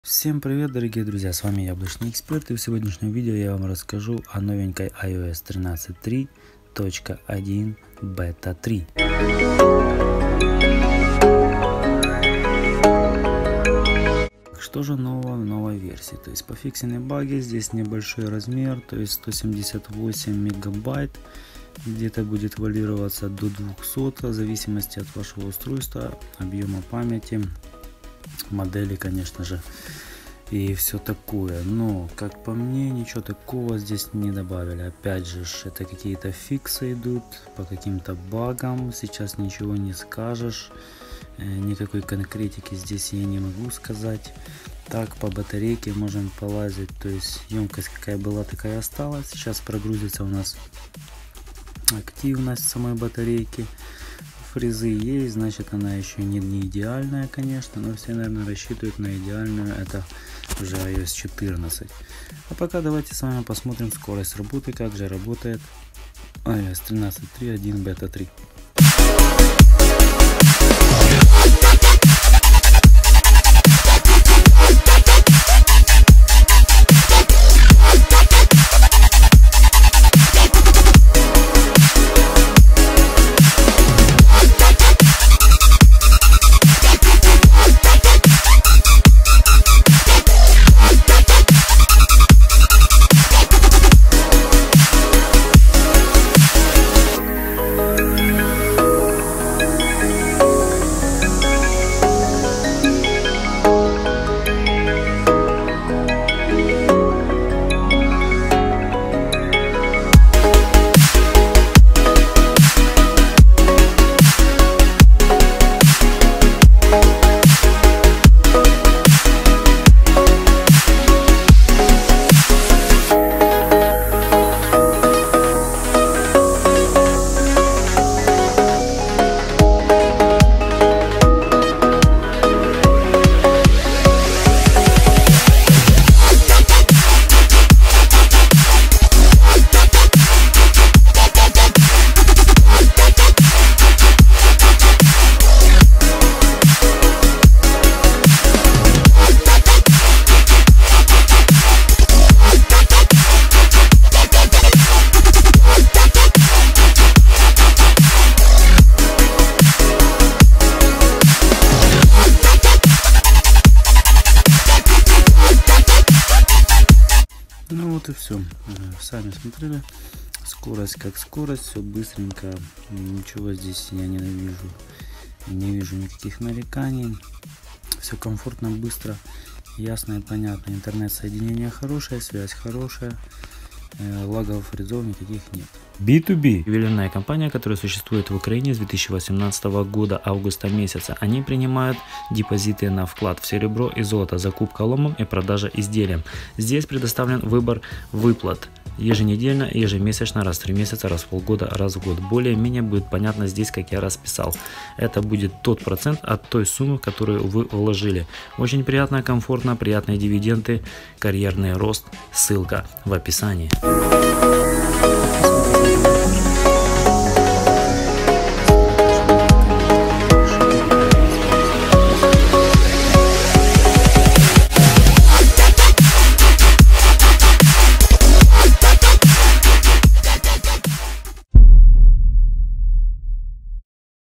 Всем привет, дорогие друзья, с вами Яблочный Эксперт, и в сегодняшнем видео я вам расскажу о новенькой iOS 13.3.1 Beta 3. Что же нового в новой версии? То есть пофиксены баги, здесь небольшой размер, то есть 178 мегабайт, где-то будет варьироваться до 200 в зависимости от вашего устройства, объема памяти, модели, конечно же, и все такое. Но как по мне, ничего такого здесь не добавили. Опять же, это какие-то фиксы идут по каким-то багам, сейчас ничего не скажешь, никакой конкретики здесь я не могу сказать. Так, по батарейке можем полазить, то есть емкость какая была, такая осталась. Сейчас прогрузится у нас активность самой батарейки. Фрезы есть, значит она еще не идеальная, конечно, но все, наверное, рассчитывают на идеальную, это уже iOS 14. А пока давайте с вами посмотрим скорость работы, как же работает iOS 13.3.1 Beta 3. Ну вот и все. Сами смотрели. Скорость как скорость, все быстренько. Ничего здесь я не вижу. Не вижу никаких нареканий. Все комфортно, быстро, ясно и понятно. Интернет-соединение хорошее, связь хорошая. Лагов, фрезов никаких нет. B2B. Ювелирная компания, которая существует в Украине с 2018 года, августа месяца. Они принимают депозиты на вклад в серебро и золото, закупка ломом и продажа изделия. Здесь предоставлен выбор выплат. Еженедельно, ежемесячно, раз в 3 месяца, раз в полгода, раз в год. Более-менее будет понятно здесь, как я расписал. Это будет тот процент от той суммы, которую вы вложили. Очень приятно, комфортно, приятные дивиденды, карьерный рост. Ссылка в описании.